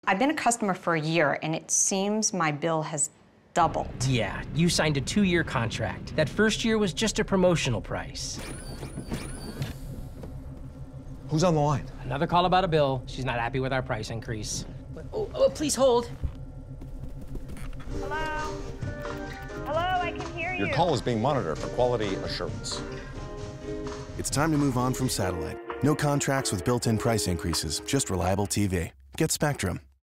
I've been a customer for a year, and it seems my bill has doubled. Yeah, you signed a 2-year contract. That first year was just a promotional price. Who's on the line? Another call about a bill. She's not happy with our price increase. Oh, please hold. Hello? Hello, I can hear you. Your call is being monitored for quality assurance. It's time to move on from satellite. No contracts with built-in price increases, just reliable TV. Get Spectrum.